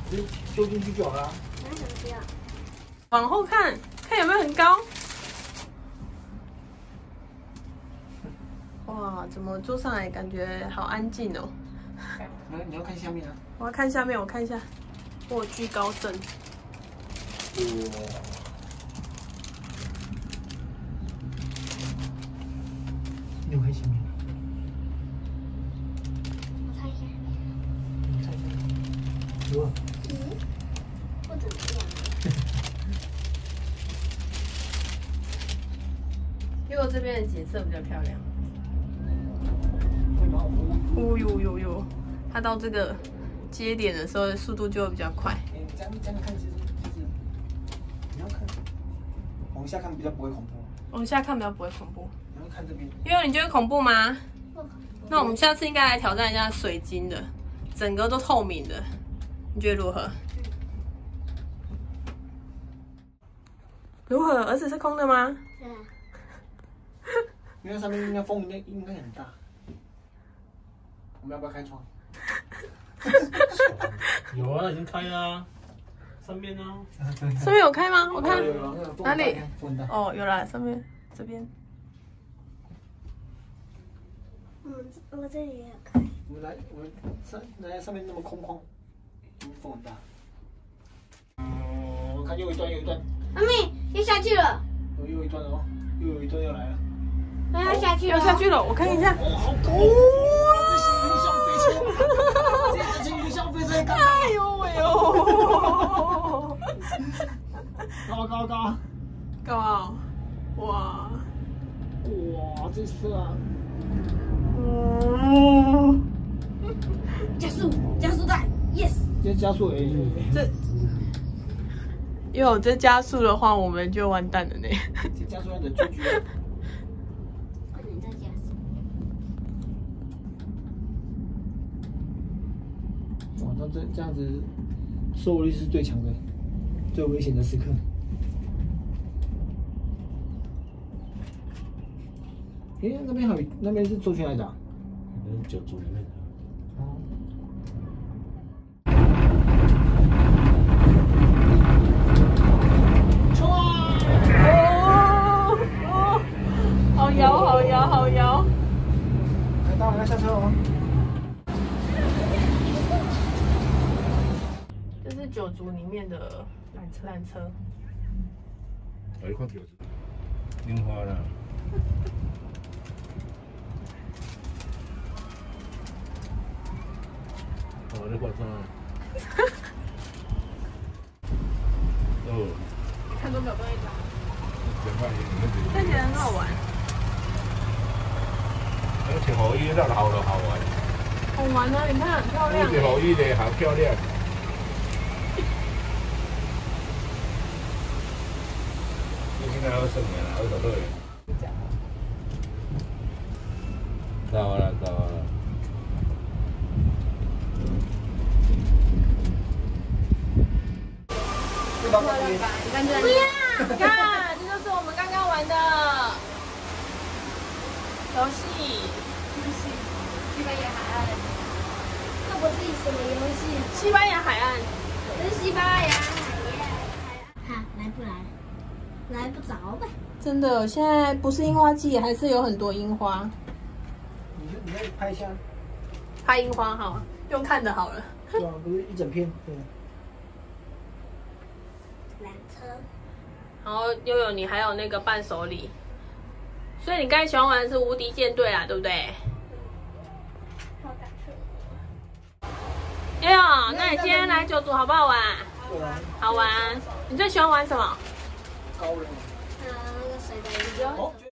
就丢进去就好了。 为什么不要？ 往后看，看有没有很高。哇，怎么坐上来感觉好安静哦？ 你要看下面啊。 我要看下面，我看一下。我居高症。 你有看下面？ 我看一下。 你看一下。有啊。 不怎么样。 因为我这边的景色比较漂亮。 哦呦，它到这个接点的时候，速度就会比较快。 你这样看，其实你要看，往下看比较不会恐怖。 往下看比较不会恐怖。 你要看这边。 因为你觉得恐怖吗？ 不恐怖。 那我们下次应该来挑战一下水晶的，整个都透明的，你觉得如何？如何？儿子是空的吗？ 对啊。 因为上面应该风应该很大。我们要不要开窗？ 有啊，已经开了啊，上面呢？ 上面有开吗？我看哪里？哦，有啦，上面这边。 我这里也有开。 我们上面那么空旷，风很大。我看又一段。 妈咪，又下去了。 又一段哦，又有一段要来了。 要下去了。 要下去了，我看一下。 哦，好高哦！这是云霄飞车，这是云霄飞车， 哎呦喂呦！ 高！ 高！哇！ 哇，这是啊！ 加速带 ，yes。 这加速这有这加速的话，我们就完蛋了呢。 这加速要等QQ。 不能再加速。 哇，那这样子，收获率是最强的，最危险的时刻。诶，那边是周全来的。 那是9组里面的。 哦。冲啊！ 哦，好摇！ 来，大伙要下车哦。 这是9组里面的缆车。 有一块9组，樱花啦。哦，那块啥？哦， 看都没有东西打。 看起来很好玩。 而且雨衣那好了好玩。 好玩啊！你看很漂亮。 而且雨衣的好漂亮。你现在要剩的啦，要多少？到了。 漂亮吧？你看这里，你看，这就是我们刚刚玩的游戏。 西班牙海岸。这不是什么游戏？ 西班牙海岸。 这是西班牙海岸。哈，来不来？来不着呗。 真的，现在不是樱花季，还是有很多樱花。 你可以拍一下。 拍樱花好，用看的好了。 对啊，不是一整片。对。 缆车。 然后悠悠，你还有那个伴手礼，所以你刚才喜欢玩的是无敌舰队啦，对不对？ 好感受。 悠悠，那你今天来9组好不好玩？ 对啊。 好玩。你最喜欢玩什么？ 高人。 那个水的鱼。